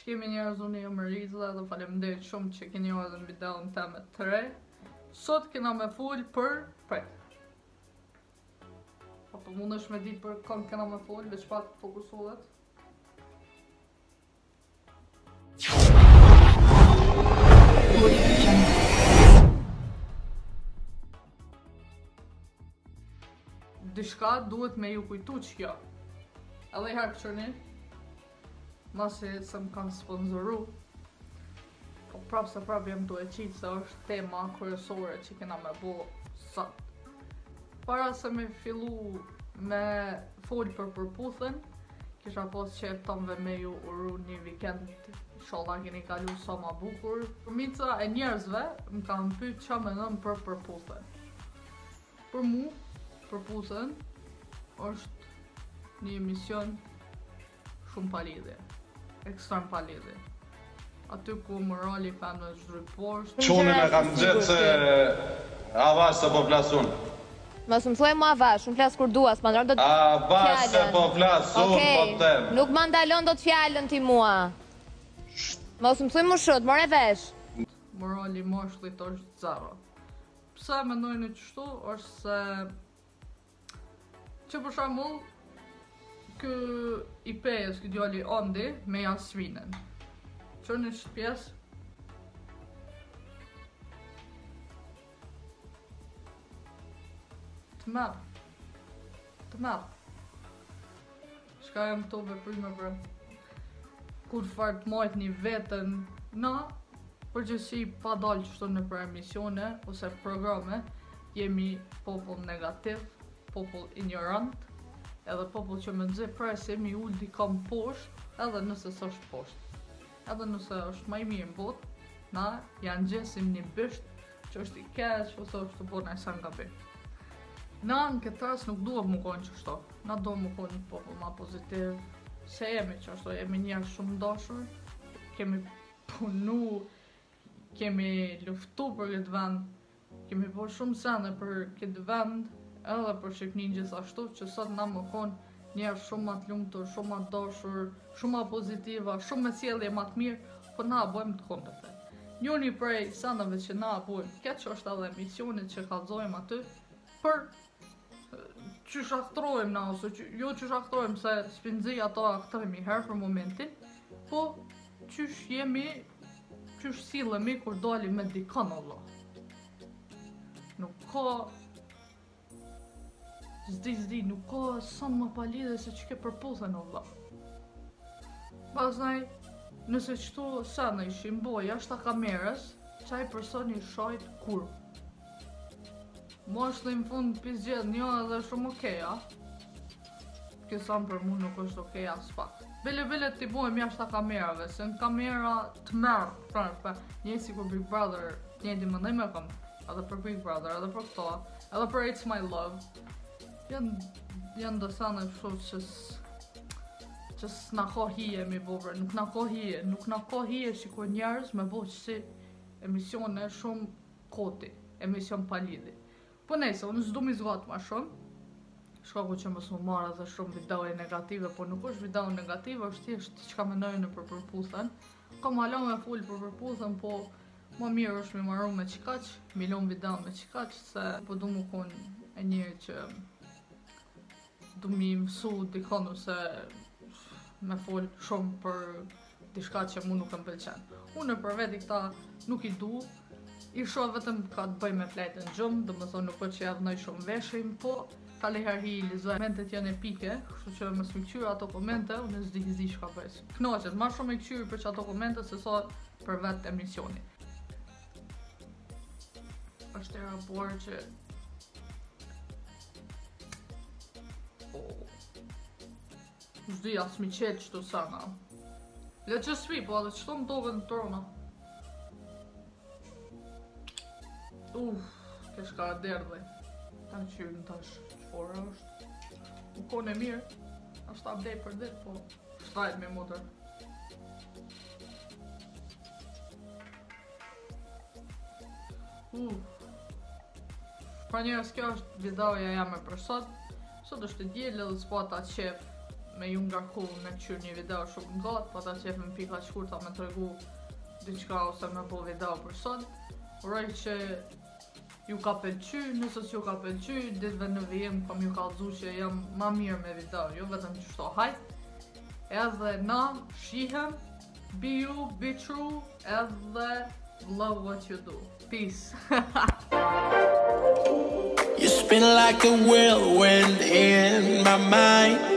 Shkemi njerëz, unë jam Rizla dhe faleminderit shumë që keni ardhur në videon teme të re. Sot kena me fol për preket. Po mundesh me ditë për kënd kena me fol, veç pak fokusohet. Dishka duhet me ju kujtu që kjo. Edhe i herë këqërni, masi se më kanë sponsoru, po prapë se prapë jem duhe qitë se është tema kryesore që kena me bo sot. Para se me fillu me fol për Përputhen, kisha pos qef tomve me ju uru një weekend, inshallah keni kalu sa ma bukur. Përmica e njerëzve më kanë pyet qa mendon për Përputhen. Për mu, Përputhen është një emision shumë palidhje, ekstrem palidhje. Aty ku morali femnë zhdryp poshtë. Qune me kam gjithë se avash se po flasun. Mos më thuaj mua avash, unë flas kur dua, s'ma ndron dot fjalën. Avash se po flasun, po them. Nuk ma ndalon dot fjalën ti mua. Mos më thuaj më shut, more vesh. Morali moshullit është zero. Pse mendojnë kështu është se që për shembull ky i pejes, ky djali Ondi me Jasminën. Qërë në shpjes të merë. Shka jam të veprime për kur farë të majt një vetën na, përgjithësi pa dalë qështu në për emisione ose programe, jemi popull negativ, popull ignorant, edhe popull që më nëzhe presim i ullë dikam poshtë, edhe nëse s'është poshtë. Edhe nëse është ma i mirë në botë, na janë gjesim një bësht që është i keq ose është të bona i sa nga bëj. Na në këtë ras nuk duhet më konë qështo. Na duhet më konë një popull ma pozitiv. Se jemi qështo, jemi njerë shumë dashur, kemi punu, kemi luftu për këtë vend, kemi po shumë sene për këtë vend, edhe për Shqipnin gjithashtu, që sot na më konë njerë shumë ma të lumtur, shumë ma dashur, shumë ma pozitiva, shumë me sjellje ma të mirë, po na bëjmë të kundërtën. Njëri prej senave që na bëjmë keq është edhe emisionit që kallëzojmë aty për që shaktrojmë na, ose jo që shaktrojmë se s'pinzi ato aktremi herë për momentin, po qysh jemi, qysh sillemi kur dalim me dikon Allah. Nuk ka Zdi, nuk ka sa më palidhe se që ke Përputhen o vlla. Pastaj, nëse qëtu sene ishim bo jashta kamerës, qaj personi shajt kur. Mo është në fund pizgjedh një edhe shumë okeja. Kësan për mu nuk është okeja s'pak. Bile t'i bojmë jashta kamerave, se në kamera të merë, një si kur Big Brother, njëti më ndaj me kom, edhe për Big Brother, edhe për këto, edhe për It's My Love. Janë dësane që s'na ka hije mi bobre, nuk na ka hije shikur njerëz me bo qësi emisione shumë koti, emision palidhi. Po nejse, unë s'du mi zgat ma shumë, shkaku që mos më marrë dhe shumë videoje negative, po nuk është video negative, është thjesht që ka menojnë për Përputhen. Kam hala me full për Përputhen, po ma mirë është mi marru me qikaq, milion video me qikaq, se po du mu kun e njërë që du mi mësu dikon ose me fol shumë për diçka që mu nuk më pëlqen. Unë për veti këta nuk i du, i shoh vetëm ka të bëj me fletën gjumë, do më thonë nuk po që javnoj shumë veshim, po ka leher hi i lizoj. Komentet janë epike, kështu që më s'mi këqyri ato komente, unë s'di shka bëjs. Knoqet, ma shumë i këqyri për që ato komente se sa për vetë emisioni. është e rapor që Zdi, as mi qetë qëtu sana. Le që svi, po edhe qëto më dobe në trona. Kesh ka derdhe. Ta në qyrë në tash, qëfore është. Më kone mirë, ashtë abdej për dit, po shtajt me motër. Pra njërës kjo është videoja jame për sot. Sot është e djellë dhe s'po ata qef me ju ngarku me qyr një video shumë n'gatë, pa ta qefim pika shkurta me tregu diçka ose me po video për sot. Uroj që ju ka pëlqy, nëse s'ju ka pëlqy, ditëve në vijim kam ju kallëzu që jam ma mirë me video, jo vetëm që shto hajt. Edhe na shihem, be you, be true, edhe love what you do. Peace. You spin like a whirlwind in my mind.